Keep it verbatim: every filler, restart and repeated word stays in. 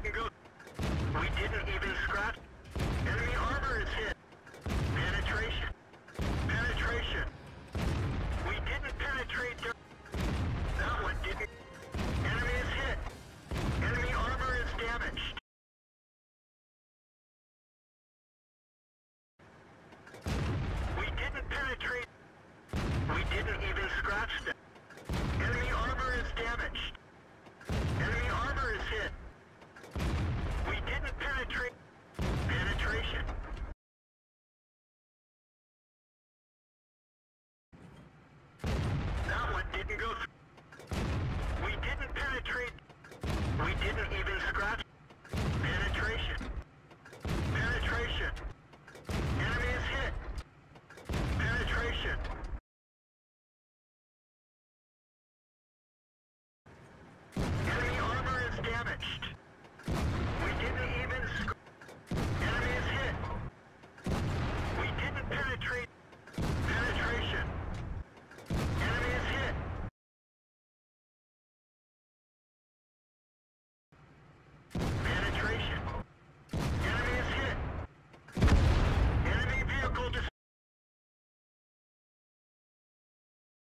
didn't go. We didn't even scratch. Enemy armor is hit. Penetration. Penetration. We didn't penetrate their... That one didn't. Enemy is hit. Enemy armor is damaged. We didn't penetrate. We didn't even scratch them. Enemy armor is damaged. Enemy armor is hit. We didn't penetrate. Penetration. That one didn't go through. We didn't penetrate. We didn't even scratch. Penetration. Penetration. Enemy is hit. Penetration.